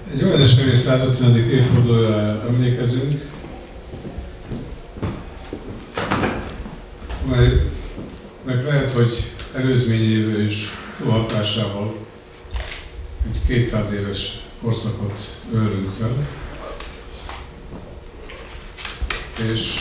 Egy olyan esemény 150. évfordulójára emlékezünk, melynek lehet, hogy előzményével és túlhatásával egy 200 éves korszakot ölünk fel. És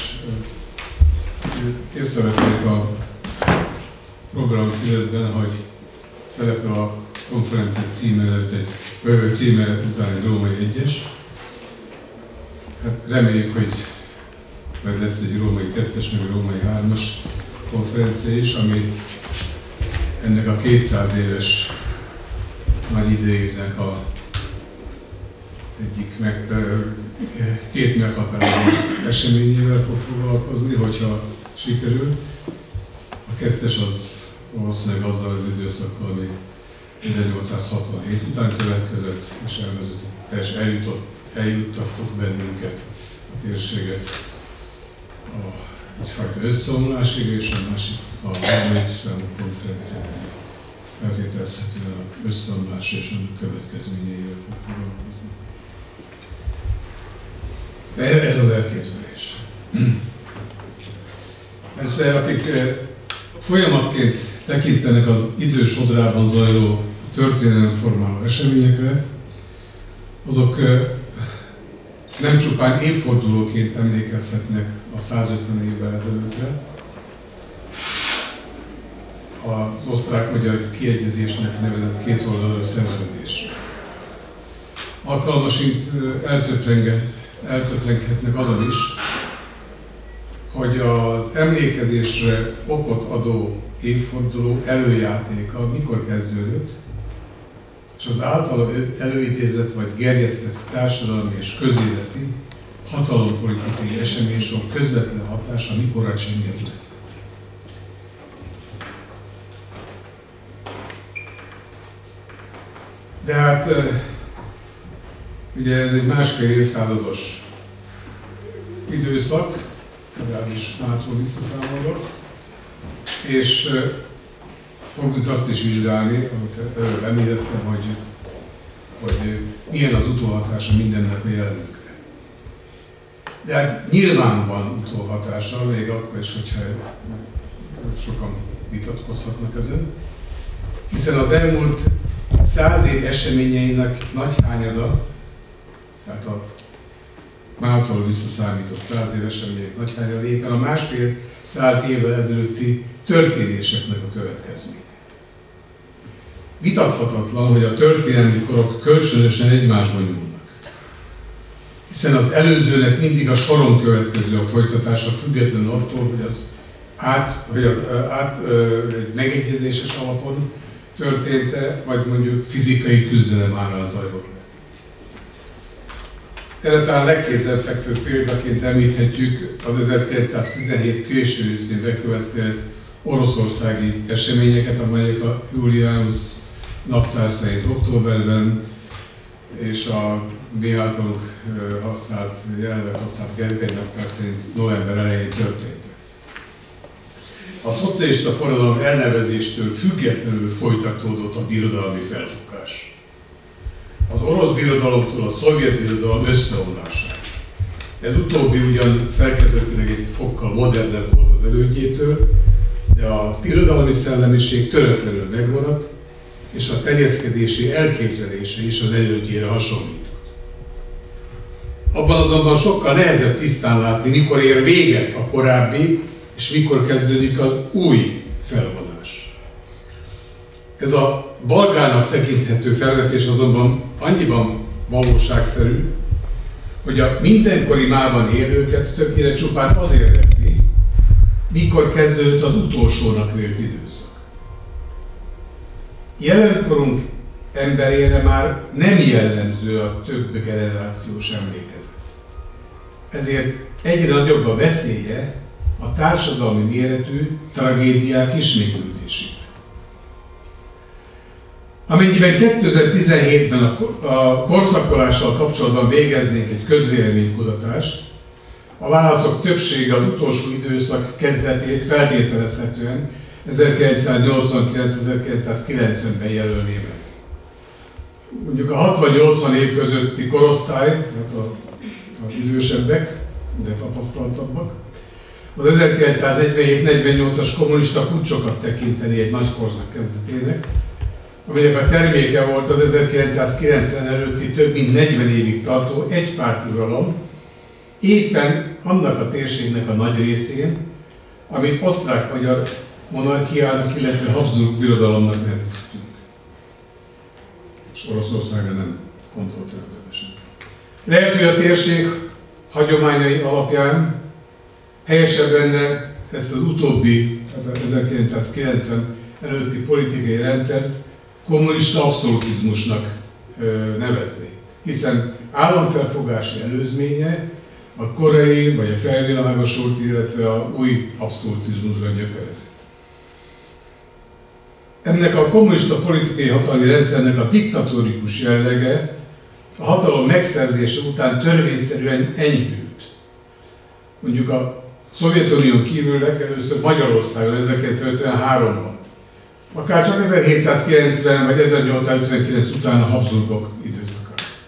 észrevették a programfüzetben, hogy szerepel a konferencia címe után egy római egyes. Hát reméljük, hogy majd lesz egy római 2-es, meg egy római 3-as konferencia is, ami ennek a 200 éves nagy idejének a egyik két meghatározó eseményével fog foglalkozni, hogyha sikerül. A 2-es az valószínűleg azzal az időszakkal, ami 1867 után következett, és eljuttattok bennünket, a térséget egyfajta összeomlásig, és a másik a harmadik számú konferenciában feltételezhetően az összeomlás és annak következményeivel fog foglalkozni. De ez az elképzelés. Persze, akik folyamatként tekintenek az idő sodrában zajló történelemformáló eseményekre, azok nem csupán évfordulóként emlékezhetnek a 150 évvel ezelőttre, az osztrák-magyar kiegyezésnek nevezett kétoldalú szerződésre. Alkalmasint eltöprenghetnek azon is, hogy az emlékezésre okot adó évforduló előjátéka mikor kezdődött, és az általa előidézett vagy gerjesztett társadalmi és közéleti hatalompolitikai eseménysor közvetlen hatása mikorra csengett le. De hát ugye ez egy másfél évszázados időszak, legalábbis mától visszaszámolva, és fogjuk azt is vizsgálni, amit előbb említettem, hogy milyen az utóhatása mindennek a jelenünkre. De hát nyilván van utóhatása, még akkor is, hogyha sokan vitatkozhatnak ezen, hiszen az elmúlt 100 év eseményeinek nagy hányada, tehát a mától visszaszámított 100 év események nagy hányada éppen a másfél 100 évvel ezelőtti történéseknek a következménye. Vitathatatlan, hogy a történelmi korok kölcsönösen egymásban nyúlnak, hiszen az előzőnek mindig a soron következő a folytatása, függetlenül attól, hogy az egy megegyezéses alapon történt-e, vagy mondjuk fizikai küzdelem árán zajlott le. Erre talán legkézenfekvőbb példaként említhetjük az 1917 késő őszén bekövetkezett oroszországi eseményeket, amelyek a Julianus naptár szerint októberben és a mi általunk jelenleg használt Gergely naptár szerint november elején történtek. A szocialista forradalom elnevezéstől függetlenül folytatódott a birodalmi felfogás. Az orosz birodalomtól a szovjet birodalom összeomlásáig. Ez utóbbi ugyan szerkezetileg egy fokkal modernebb volt az elődjétől, de a birodalmi szellemiség töretlenül megmaradt, és a terjeszkedési elképzelése is az elődjére hasonlított. Abban azonban sokkal nehezebb tisztán látni, mikor ér véget a korábbi, és mikor kezdődik az új felvonás. Ez a balgának tekinthető felvetés azonban annyiban valóságszerű, hogy a mindenkori mában élőket többnyire csupán az érdekli, mikor kezdődött az utolsónak vélt időszak. Jelenkorunk emberére már nem jellemző a több generációs emlékezet. Ezért egyre nagyobb a veszélye a társadalmi méretű tragédiák ismétlődésének. Amennyiben 2017-ben a korszakolással kapcsolatban végeznénk egy közvéleménykutatást, a válaszok többsége az utolsó időszak kezdetét feltételezhetően 1989-1990-ben jelölné meg. mondjuk a 60-80 év közötti korosztály, tehát a idősebbek, de tapasztaltabbak, az 1947-48-as kommunista puccsokat tekinteni egy nagy korszak kezdetének, amelyek a terméke volt az 1990 előtti több mint 40 évig tartó egypárti uralom, éppen annak a térségnek a nagy részén, amit osztrák-magyar monarchiának, illetve Habsburg birodalomnak neveztünk. És Oroszországra nem gondolt természetesen. Lehet, hogy a térség hagyományai alapján helyesebb lenne ezt az utóbbi, tehát 1990 előtti politikai rendszert kommunista abszolutizmusnak nevezni. Hiszen államfelfogási előzménye a korai vagy a felvilágosult, illetve a új abszolutizmusra gyökerezett. Ennek a kommunista politikai hatalmi rendszernek a diktatórikus jellege a hatalom megszerzése után törvényszerűen enyhült. Mondjuk a Szovjetunión kívül legelőször Magyarországon 1953-ban, akár csak 1790 vagy 1859 után a Habsburgok időszakában.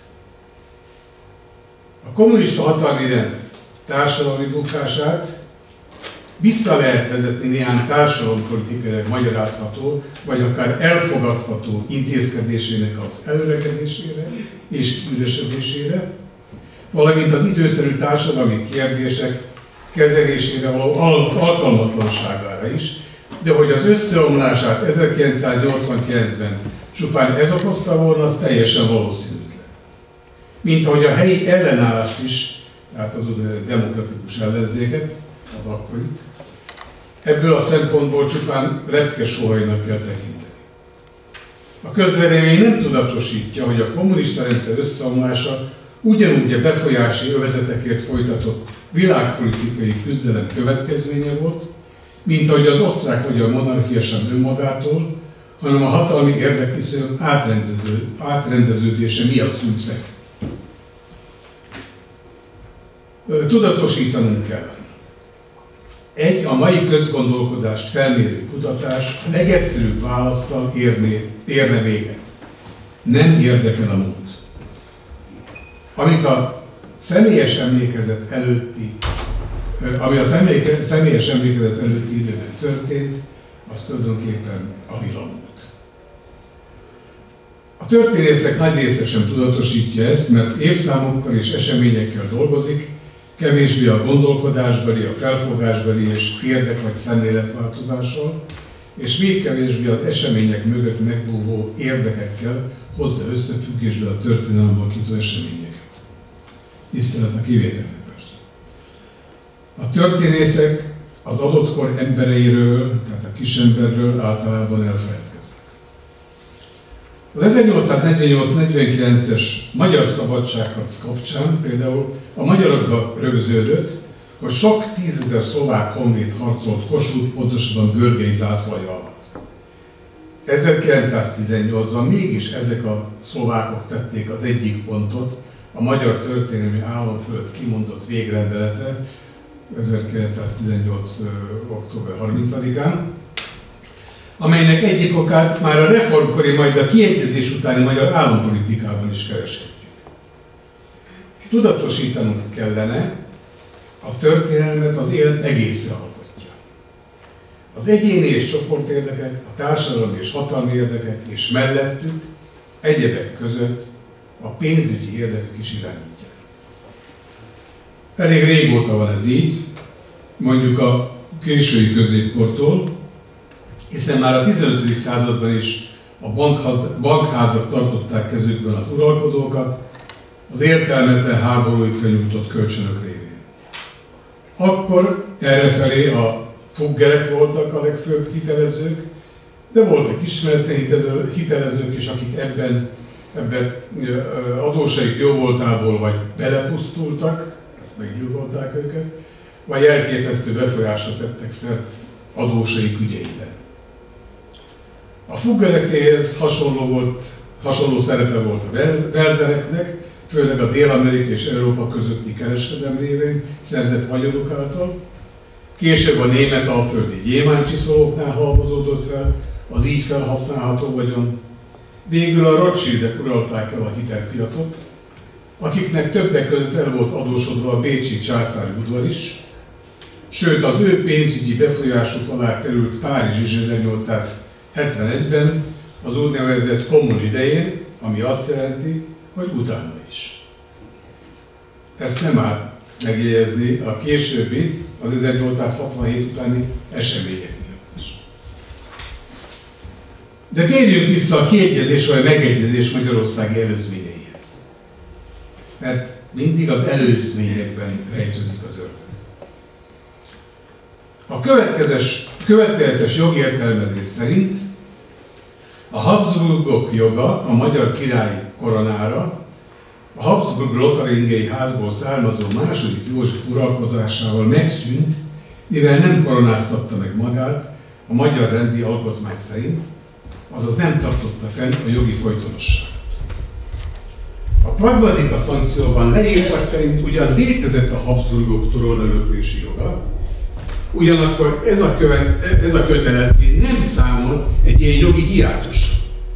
A kommunista hatalmi rend társadalmi bukását vissza lehet vezetni néhány társadalompolitikailag magyarázható, vagy akár elfogadható intézkedésének az elöregedésére és kiüresedésére, valamint az időszerű társadalmi kérdések kezelésére való alkalmatlanságára is, de hogy az összeomlását 1989-ben csupán ez okozta volna, az teljesen valószínűtlen. Mint ahogy a helyi ellenállást is, tehát az úgynevezett demokratikus ellenzéket, az akkorit, ebből a szempontból csupán lepkesóhajnak kell tekinteni. A közvélemény nem tudatosítja, hogy a kommunista rendszer összeomlása ugyanúgy a befolyási övezetekért folytatott világpolitikai küzdelem következménye volt, mint ahogy az osztrák-magyar monarchia sem önmagától, hanem a hatalmi érdekviszonyok átrendeződése miatt szűnt meg. Tudatosítanunk kell. A mai közgondolkodást felmérő kutatás a legegyszerűbb válasszal érne véget. Nem érdekel a múlt. Amit a személyes emlékezet előtti időben történt, az tulajdonképpen a vilamúlt. A történészek nagy része sem tudatosítja ezt, mert évszámokkal és eseményekkel dolgozik, kevésbé a gondolkodásbeli, a felfogásbeli és érdek vagy szemléletváltozással, és még kevésbé az események mögött megbúvó érdekekkel hozza összefüggésbe a történelemből kitó eseményeket. Tisztelet a kivételnek persze. A történészek az adott kor embereiről, tehát a kisemberről általában elfeledkeznek. Az 1848-49-es magyar szabadságharc kapcsán például a magyarokba rögződött, hogy sok tízezer szlovák honvéd harcolt Kossuth, pontosabban Görgei zászlaja alatt. 1918-ban mégis ezek a szlovákok tették az egyik pontot a magyar történelmi állam fölött kimondott végrendeletre 1918. október 30-án, amelynek egyik okát már a reformkori, majd a kiegyezés utáni magyar állampolitikában is kereshetjük. Tudatosítanunk kellene, a történelmet az élet egészre alkotja. Az egyéni és csoportérdekek, a társadalmi és hatalmi érdekek, és mellettük, egyebek között a pénzügyi érdekek is irányítják. Elég régóta van ez így, mondjuk a késői középkortól, hiszen már a 15. században is a bankházak tartották kezükben az uralkodókat, az értelmetlen háborúikra nyújtott kölcsönök révén. Akkor errefelé a fuggerek voltak a legfőbb hitelezők, de voltak ismeretlen hitelezők is, akik ebben adósaik jóvoltából vagy belepusztultak, meggyilkolták őket, vagy elképesztő befolyásra tettek szert adósaik ügyeiben. A fuggerekéhez hasonló szerepe volt a velzereknek, főleg a Dél-Amerika és Európa közötti kereskedelem révén szerzett vagyonok által. Később a német-alföldi gyémántcsiszolóknál halmozódott fel az így felhasználható vagyon, Végül a Rothschildek uralták el a hitelpiacot, akiknek többek között el volt adósodva a bécsi császári udvar is, sőt az ő pénzügyi befolyásuk alá került Párizs is 1871-ben, az úgynevezett Commune idején, ami azt jelenti, hogy utána is. Ezt nem áll megjegyezni a későbbi, az 1867 utáni események miatt is. De térjünk vissza a kiegyezés vagy a megegyezés magyarországi előzményeihez. Mert mindig az előzményekben rejtőzik az ördög. A következetes jogértelmezés szerint a Habsburgok joga a magyar királyi koronára a Habsburg-Lothringei házból származó II. József uralkodásával megszűnt, mivel nem koronáztatta meg magát a magyar rendi alkotmány szerint, azaz nem tartotta fenn a jogi folytonosságot. A pragmatika szankcióban leírtak szerint ugyan létezett a Habsburgok trónöröklési joga, ugyanakkor ez a kötelezmény nem számolt egy ilyen jogi hiátussal.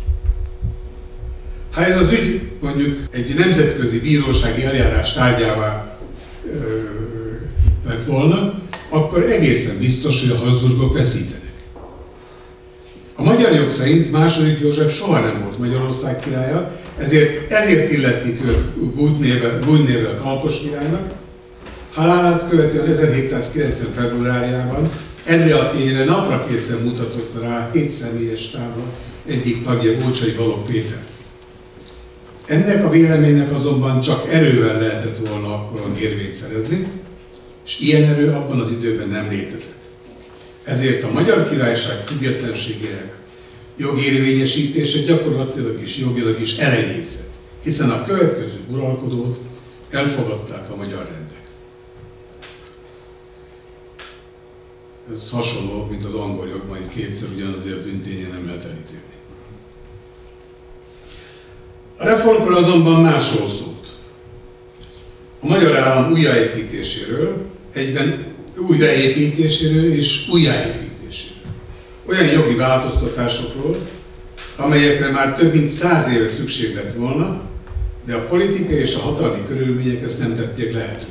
Ha ez az ügy mondjuk egy nemzetközi bírósági eljárás tárgyává lett volna, akkor egészen biztos, hogy a Habsburgok veszítenek. A magyar jog szerint II. József soha nem volt Magyarország királya, ezért illették őt Gújnével Kalpos királynak. Halálát követően 1790. februárjában erre a tényre napra készen mutatott rá 7 személyes tábla egyik tagja, Ócsai Balogh Péter. Ennek a véleménynek azonban csak erővel lehetett volna akkoron érvényt szerezni, és ilyen erő abban az időben nem létezett. Ezért a Magyar Királyság függetlenségének jogérvényesítése gyakorlatilag és jogilag is elenyészet, hiszen a következő uralkodót elfogadták a magyar rendek. Ez hasonló, mint az angol jogban, hogy kétszer ugyanazért a bűnténye nem lehet elítélni. A reformkor azonban másról szólt. A magyar állam újjáépítéséről, egyben újraépítéséről és újjáépítéséről. Olyan jogi változtatásokról, amelyekre már több mint 100 éve szükség lett volna, de a politikai és a hatalmi körülmények ezt nem tették lehetővé.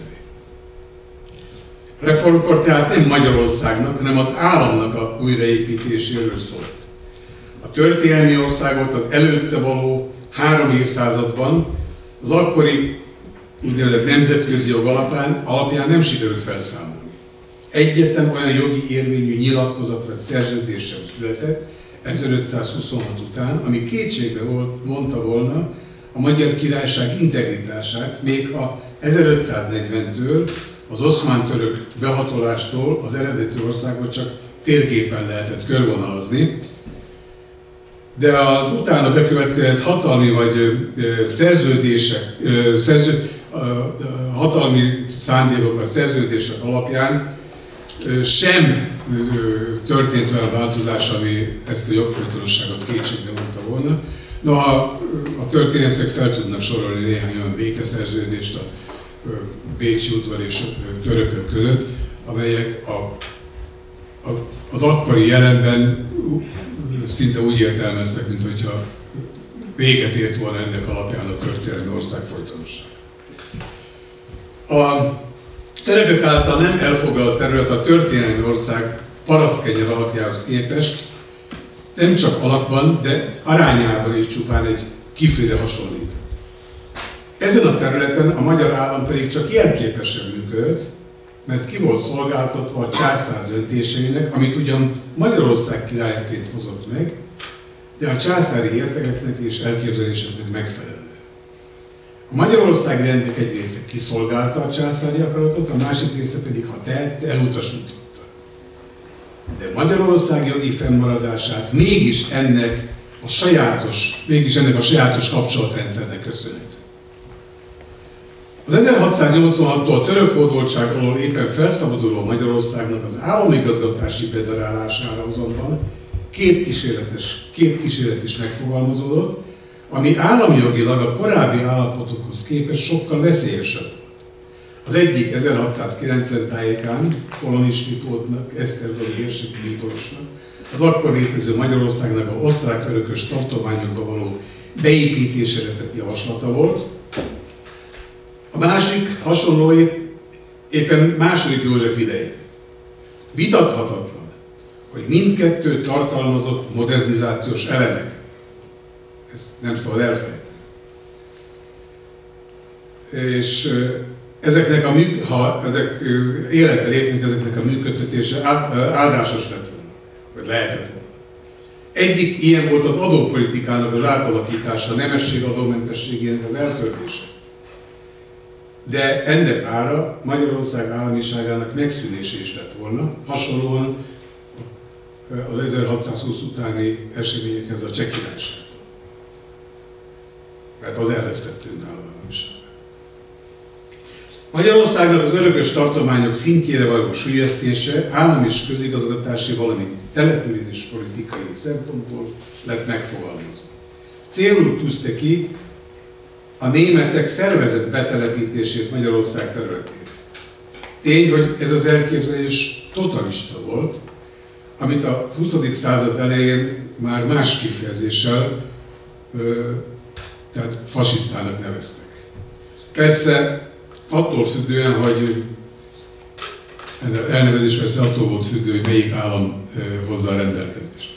A reformkor tehát nem Magyarországnak, hanem az államnak a újraépítéséről szólt. A történelmi országot az előtte való 3 évszázadban az akkori úgynevezett nemzetközi jog alapján nem sikerült felszámolni. Egyetlen olyan jogi érvényű nyilatkozat vagy szerződés sem született 1526 után, ami kétségbe vonta volna a Magyar Királyság integritását, még ha 1540-től, az oszmán-török behatolástól az eredeti országot csak térképen lehetett körvonalazni, de az utána bekövetkezett hatalmi vagy hatalmi szándékok vagy szerződések alapján sem történt olyan változás, ami ezt a jogfolytonosságot kétségbe vonta volna. Noha a történészek fel tudnak sorolni néhány olyan békeszerződést a bécsi udvar és törökök között, amelyek az akkori jelenben szinte úgy értelmeztek, mintha véget ért volna ennek alapján a történelmi ország folytonosság. A törökök által nem elfoglalt terület a történelmi ország parasztkenyer alapjához képest nem csak alapban, de arányában is csupán egy kifire hasonlít. Ezen a területen a magyar állam pedig csak jelképesen működött, mert ki volt szolgáltatva a császár döntéseinek, amit ugyan Magyarország királyaként hozott meg, de a császári értekeknek és elképzeléseknek megfelelően. A magyarországi rendek egy része kiszolgálta a császári akaratot, a másik része pedig, ha tehette, elutasította. De Magyarország jogi fennmaradását mégis ennek a sajátos kapcsolatrendszernek köszönhető. Az 1686-tól török hódoltság alól éppen felszabaduló Magyarországnak az államigazgatási federálására azonban két kísérlet is megfogalmazódott, ami állami jogilag a korábbi állapotokhoz képest sokkal veszélyesebb volt. Az egyik 1690 tájékán Kolonics Lipótnak, Esztergomi érseki bíborosnak, az akkor létező Magyarországnak a osztrák örökös tartományokba való beépítésére tett javaslata volt. A másik hasonló éppen második József idején. Vitathatatlan, hogy mindkettő tartalmazott modernizációs elemeket. Ezt nem szabad elfelejteni. És ezeknek ha ezek életbe lépnek, ezeknek a működtetése áldásos lett volna, vagy lehetett volna. Egyik ilyen volt az adópolitikának az átalakítása, a nemesség adómentességének az eltörlése. De ennek ára Magyarország államiságának megszűnése is lett volna, hasonlóan az 1620 utáni eseményekhez a Cseh Királyság. Mert az elvesztette önálló államiságát. Magyarországnak az örökös tartományok szintjére való süllyesztése állam és közigazgatási, valamint település politikai szempontból lett megfogalmazva. Célul tűzte ki a németek szervezett betelepítését Magyarország területén. Tény, hogy ez az elképzelés totalista volt, amit a 20. század elején már más kifejezéssel, tehát fasisztának neveztek. Persze attól függően, hogy elnevezés persze attól volt függő, hogy melyik állam hozza a rendelkezést.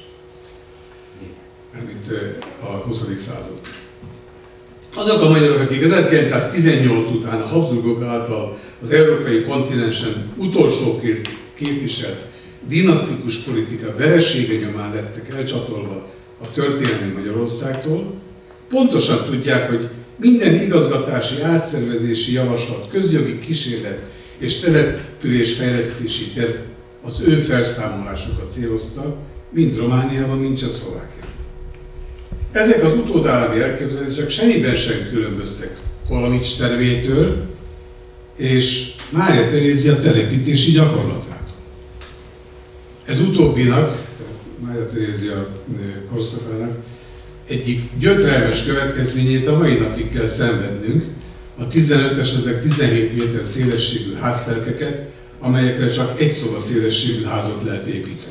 Mint a 20. század. Azok a magyarok, akik 1918 után a Habsburgok által az európai kontinensen utolsóként képviselt dinasztikus politika veresége nyomán lettek elcsatolva a történelmi Magyarországtól, pontosan tudják, hogy minden igazgatási, átszervezési javaslat, közjogi kísérlet és településfejlesztési terv az ő felszámolásokat célozta, mind Romániában, mind Csehszlovákiában. Ezek az utódállami elképzelések semmiben sem különböztek Kolonics tervétől és Mária Terézia telepítési gyakorlatától. Ez utóbbinak, tehát Mária Terézia korszakának egyik gyötrelmes következményét a mai napig kell szenvednünk, a 15, esetleg 17 méter szélességű háztelkeket, amelyekre csak egy szoba szélességű házat lehet építeni.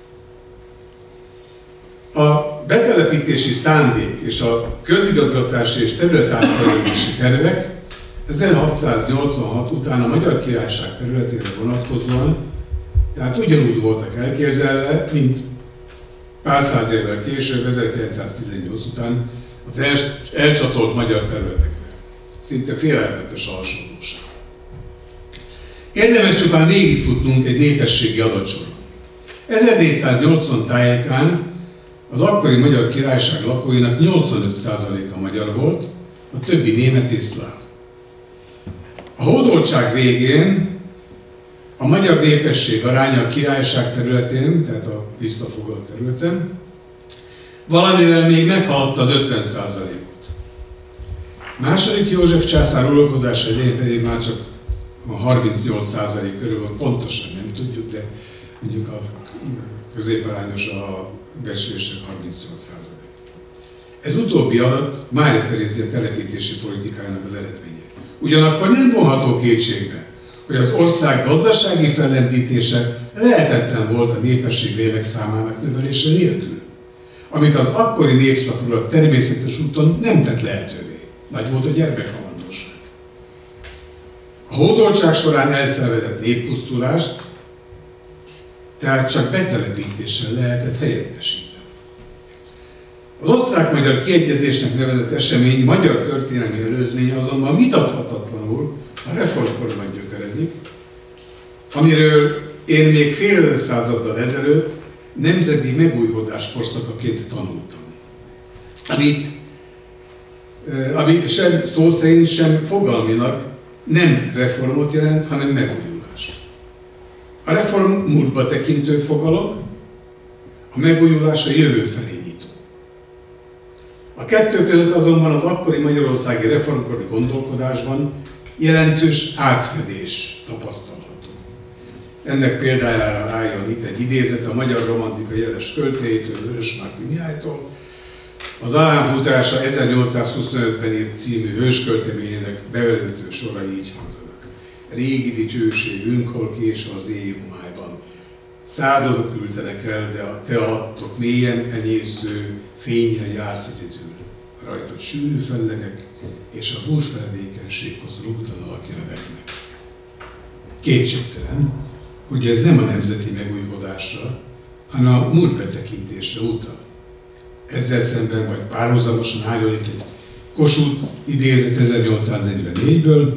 A betelepítési szándék és a közigazgatási és területátszervezési tervek 1686 után a Magyar Királyság területére vonatkozóan, tehát ugyanúgy voltak elképzelve, mint pár száz évvel később, 1918 után az elcsatolt magyar területekre. Szinte félelmetes a hasonlóság. Érdemes csupán végigfutnunk egy népességi adatsoron. 1480 tájékán az akkori Magyar Királyság lakóinak 85%-a magyar volt, a többi német és szláv. A hódoltság végén a magyar népesség aránya a királyság területén, tehát a visszafoglalt területen, valamivel még meghaladta az 50%-ot. Második József császár uralkodása idején pedig már csak a 38% körül volt, pontosan nem tudjuk, de mondjuk a középarányos a becslésnek 38%. Ez utóbbi adat Mária Terézia telepítési politikájának az eredménye. Ugyanakkor nem vonható kétségbe, hogy az ország gazdasági fellendítése lehetetlen volt a népesség lélekszámának növelése nélkül, amit az akkori népszakulat természetes úton nem tett lehetővé. Nagy volt a gyermekhalandóság. A hódoltság során elszenvedett néppusztulást tehát csak betelepítéssel lehetett helyettesíteni. Az osztrák-magyar kiegyezésnek nevezett esemény magyar történelmi előzménye azonban vitathatatlanul a reformkorban gyökerezik, amiről én még fél évszázaddal ezelőtt nemzeti megújulás korszakaként tanultam. Ami sem szó szerint, sem fogalminak nem reformot jelent, hanem megújulást. A reform múltba tekintő fogalom, a megújulás a jövő felé nyitó. A kettő között azonban az akkori magyarországi reformkori gondolkodásban jelentős átfedés tapasztalható. Ennek példájára álljon itt egy idézet a magyar romantika jeles költőjétől, Vörösmarty Mihálytól. Az Alánfutása 1825-ben írt című hőskölteményének bevezető sorai így hangzanak. régi dicsőségünk, hol késő az éj homályban. Századok ültenek el, de a te alattok mélyen enyésző fényre jársz egyedül. Rajtad sűrű fellegek, és a búsfeledékenységhoz rúgtan alakja rebegnek. Kétségtelen, hogy ez nem a nemzeti megújulásra, hanem a múlt betekintésre utal. Ezzel szemben vagy párhuzamosan álljon itt egy Kossuth idézet 1844-ből.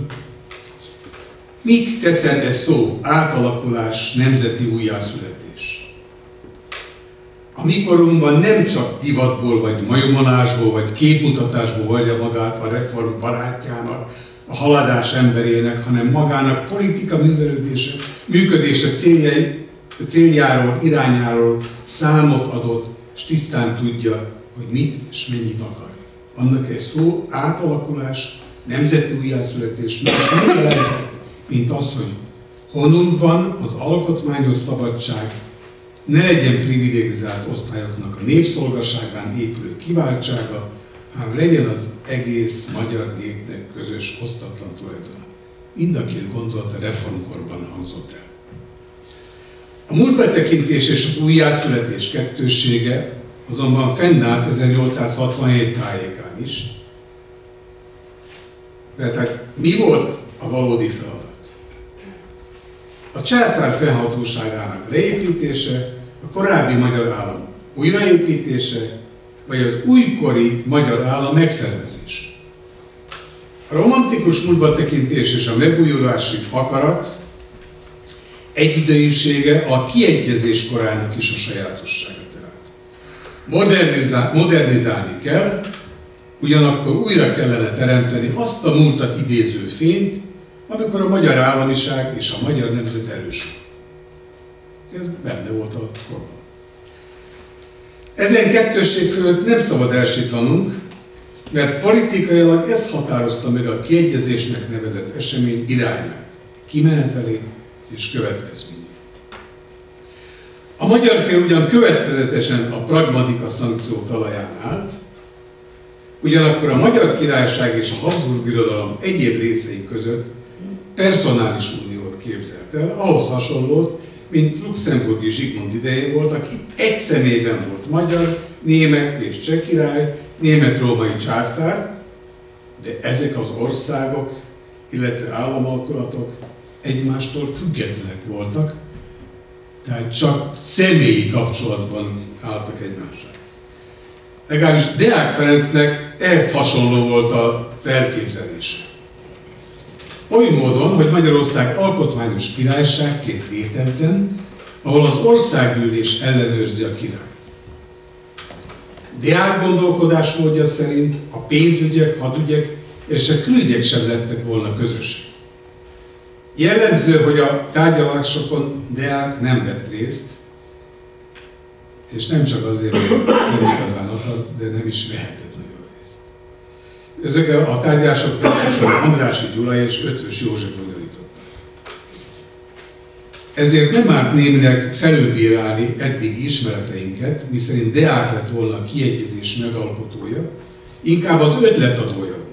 Mit teszel ez szó? Átalakulás, nemzeti újjászületés. A mikorunkban nem csak divatból, vagy majomolásból, vagy képmutatásból vallja magát a reform barátjának, a haladás emberének, hanem magának politika működése céljáról, irányáról számot adott, és tisztán tudja, hogy mit és mennyit akar. Annak egy szó átalakulás, nemzeti újjászületés más nem jelenthet, mint azt, hogy honunkban az alkotmányos szabadság ne legyen privilegizált osztályoknak a népszolgaságán épülő kiváltsága, hanem legyen az egész magyar népnek közös, osztatlan tulajdona. Mind a két gondolat a reformkorban hangzott el. A múltbetekintés és az újjászületés kettőssége azonban fennállt 1867 tájékán is. Tehát mi volt a valódi feladat? A császár fennhatóságának leépítése, a korábbi magyar állam újraépítése, vagy az újkori magyar állam megszervezése. A romantikus múltbetekintés és a megújulási akarat egyidejűsége a kiegyezés korának is a sajátossága tehát. Modernizálni kell, ugyanakkor újra kellene teremteni azt a múltat idéző fényt, amikor a magyar államiság és a magyar nemzet erős. Ez benne volt a korban. Ezen kettősség fölött nem szabad elsiklanunk, mert politikailag ez határozta meg a kiegyezésnek nevezett esemény irányát, kimenetelét és következményét. A magyar fél ugyan következetesen a pragmatika szankció talaján állt, ugyanakkor a Magyar Királyság és a Habsburg Birodalom egyéb részei között personális uniót képzelt el, ahhoz hasonlót, mint luxemburgi Zsigmond idején volt, aki egy személyben volt magyar, német és cseh király, német-római császár, de ezek az országok, illetve államalkulatok egymástól függetlenek voltak, tehát csak személyi kapcsolatban álltak egymással. Legalábbis Deák Ferencnek ehhez hasonló volt az elképzelése. Oly módon, hogy Magyarország alkotmányos királyságként létezzen, ahol az országgyűlés ellenőrzi a királyt. Deák gondolkodásmódja szerint a pénzügyek, hadügyek és a külügyek sem lettek volna közösek. Jellemző, hogy a tárgyalásokon Deák nem vett részt, és nem csak azért, mert nem igazán akart, de nem is vehetett nagyon részt. Ezek a tárgyalások elsősorban Andrássy Gyula és Eötvös József bonyolították. Ezért nem árt némileg felülbírálni eddigi ismereteinket, miszerint Deák lett volna a kiegyezés megalkotója, inkább az ötletadója volt.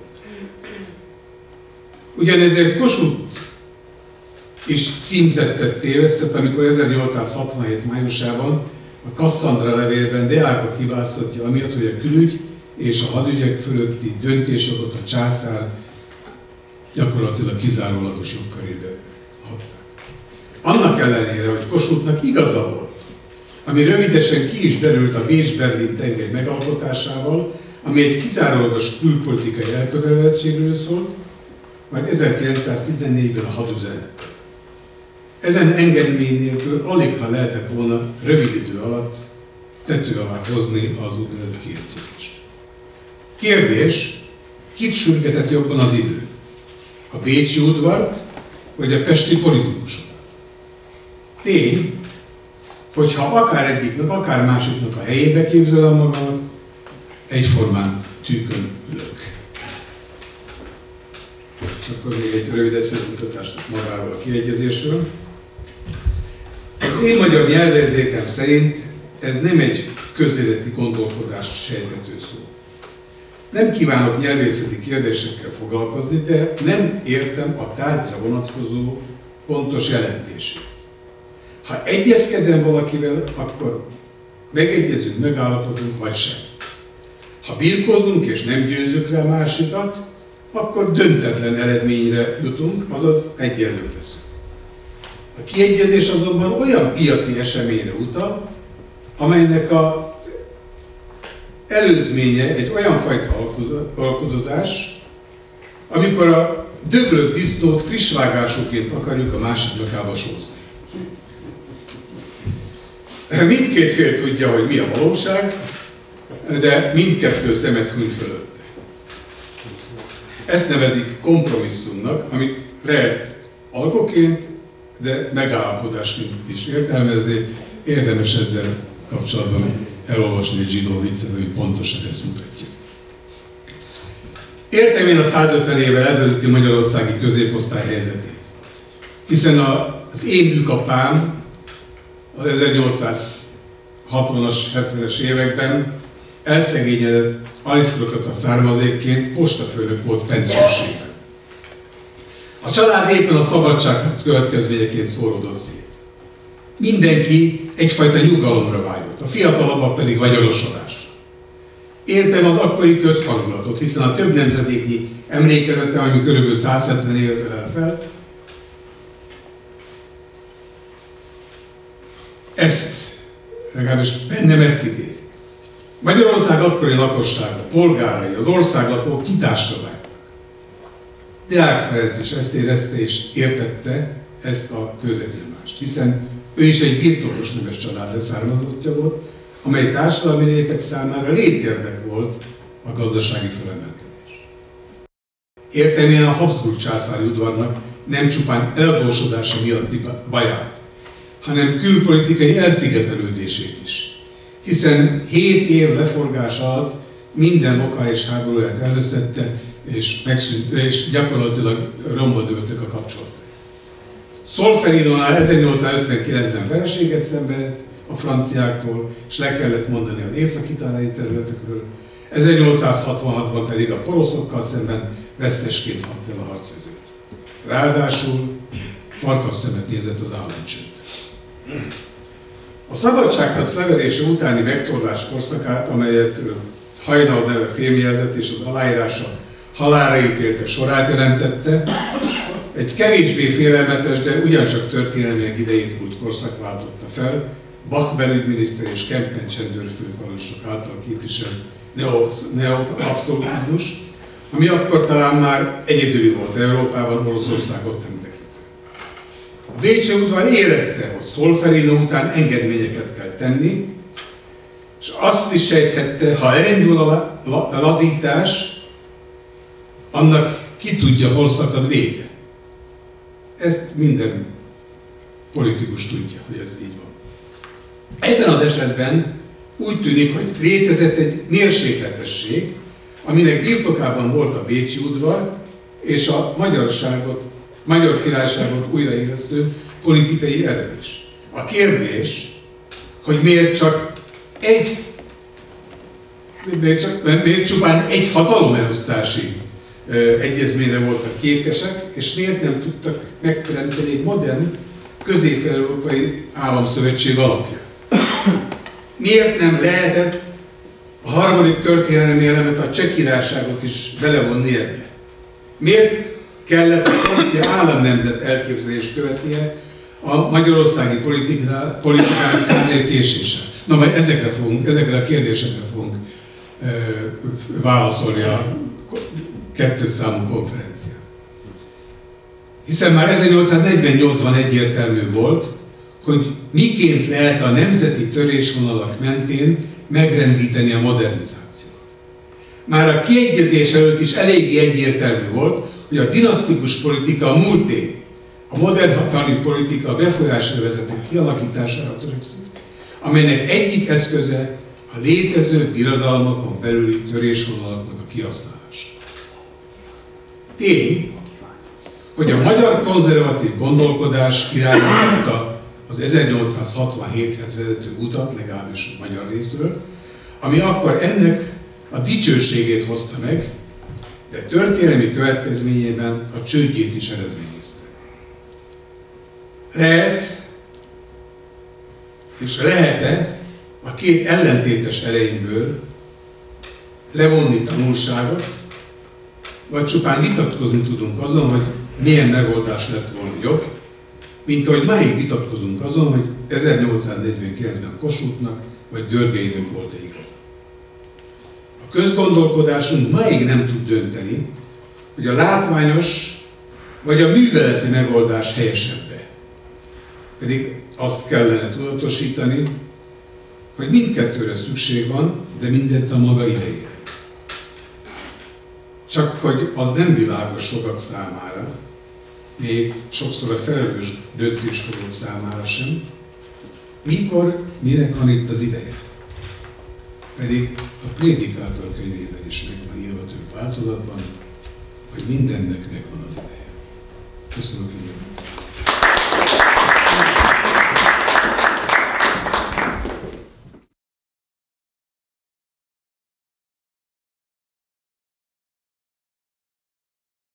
Ugyanezért Kossuth is címzettet tévesztett, amikor 1867 májusában a Kasszandra levélben Deákot hibáztatja amiatt, hogy a külügy és a hadügyek fölötti döntésjogot a császár gyakorlatilag kizárólagos jogkörébe adták. Annak ellenére, hogy Kossuthnak igaza volt, ami rövidesen ki is derült a Bécs-Berlin tengely megalkotásával, ami egy kizárólagos külpolitikai elkötelezettségről szólt, majd 1914-ben a hadüzenettel. Ezen engedmény nélkül aligha lehetett volna rövid idő alatt tető alá hozni az úgynevezett kiegyezést. Kérdés, kit sürgetett jobban az idő? A bécsi udvart, vagy a pesti politikusokat? Tény, hogyha akár egyiknek, akár másiknak a helyébe képzelem magamat, egyformán tűkön ülök. És akkor még egy rövid eszménymutatást magáról a kiegyezésről. Az én magyar nyelvérzékem szerint ez nem egy közéleti gondolkodást sejtető szó. Nem kívánok nyelvészeti kérdésekkel foglalkozni, de nem értem a tárgyra vonatkozó pontos jelentését. Ha egyezkedem valakivel, akkor megegyezünk, megállapodunk, vagy sem. Ha birkózunk és nem győzzük le a másikat, akkor döntetlen eredményre jutunk, azaz egyenlők leszünk. A kiegyezés azonban olyan piaci eseményre utal, amelynek az előzménye egy olyan fajta alkudozás, amikor a döglött disznót friss vágásúként akarjuk a másik nyakába sózni. Mindkét fél tudja, hogy mi a valóság, de mindkettő szemet huny fölötte. Ezt nevezik kompromisszumnak, amit lehet alkoként, de megállapodásként is értelmezni. Érdemes ezzel kapcsolatban elolvasni egy zsidó viccet, ami pontosan ezt mutatja. Értem én a 150 évvel ezelőtti magyarországi középosztály helyzetét, hiszen az én műkapám az 1860-as, 70-es években elszegényedett arisztokrata származékként postafőnök volt Penszülségben. A család éppen a szabadságharc következményeként szóródott szét. Mindenki egyfajta nyugalomra vágyott, a fiatalabbak pedig vagyonosodásra. Éltem az akkori közhangulatot, hiszen a több nemzedéknyi emlékezete, ami kb. 170 évet ölel fel, legalábbis bennem ezt idézi. Magyarország akkori lakossága, polgárai, az országlakók kitásra vágytak. Deák Ferenc is ezt érezte és értette ezt a közegyomást, hiszen ő is egy birtokos neves család leszármazottja volt, amely társadalmi réteg számára létérdek volt a gazdasági felemelkedés. Értem én a Habsburg császári udvarnak nem csupán eladósodása miatti baját, hanem külpolitikai elszigetelődését is. Hiszen 7 év leforgás alatt minden lokális háborúját elvesztette, és gyakorlatilag romba dőltek a kapcsolatok. Solferinónál 1859-ben vereséget szenvedett a franciáktól, és le kellett mondani az észak-itáliai területekről, 1866-ban pedig a poroszokkal szemben vesztesként hagyta el a harcvezőt. Ráadásul farkasszemet nézett az államcsőben. A szabadságharc leverése utáni megtorlás korszakát, amelyet Hajnal neve fémjelzett és az aláírása halálra ítélte sorát jelentette, egy kevésbé félelmetes, de ugyancsak történelmileg idejét múlt korszak váltotta fel, Bach belügyminiszter és Kempen csendőrfőparancsnok által képviselt neo-abszolutizmus, ami akkor talán már egyedüli volt Európában, Oroszországot nem tekintve. A bécsi udvar érezte, hogy Solferino után engedményeket kell tenni, és azt is sejthette, ha elindul a lazítás, annak ki tudja, hol szakad vége. Ezt minden politikus tudja, hogy ez így van. Ebben az esetben úgy tűnik, hogy létezett egy mérsékletesség, aminek birtokában volt a bécsi udvar, és a Magyar Királyságot újraélesztő politikai erő is. A kérdés, hogy miért csupán egy hatalomelosztási egyezményre voltak képesek, és miért nem tudtak megteremteni egy modern közép-európai államszövetség alapját. Miért nem lehetett a harmadik történelmi elemet, a Cseh Királyságot is belevonni ebbe? Miért kellett a francia államnemzet elképzelést követnie a magyarországi politikának 100 év késéssel? Na, majd ezekre a kérdésekre fogunk válaszolni a 2. számú konferencián. Hiszen már 1848-ban egyértelmű volt, hogy miként lehet a nemzeti törésvonalak mentén megrendíteni a modernizációt. Már a kiegyezés előtt is eléggé egyértelmű volt, hogy a dinasztikus politika a múlté, a modern hatalmi politika a befolyásövezetek kialakítására törekszik, amelynek egyik eszköze a létező birodalmakon belüli törésvonalaknak a kihasználása. Tény, hogy a magyar konzervatív gondolkodás irányította az 1867-hez vezető utat, legalábbis a magyar részről, ami akkor ennek a dicsőségét hozta meg, de történelmi következményében a csődjét is eredményezte. Lehet, és lehet-e a két ellentétes erejéből levonni tanulságot, vagy csupán vitatkozni tudunk azon, hogy milyen megoldás lett volna jobb, mint ahogy máig vitatkozunk azon, hogy 1849-ben Kossuthnak vagy Görgeinek volt-e igaza. A közgondolkodásunk máig nem tud dönteni, hogy a látványos vagy a műveleti megoldás helyesebb-e. Pedig azt kellene tudatosítani, hogy mindkettőre szükség van, de mindent a maga idejére. Csak hogy az nem világos sokak számára, még sokszor a felelős döntéshozók számára sem, mikor, minek van itt az ideje. Pedig a Prédikátor könyvében is meg van írva több változatban, hogy mindennek megvan az ideje. Köszönöm a figyelmet!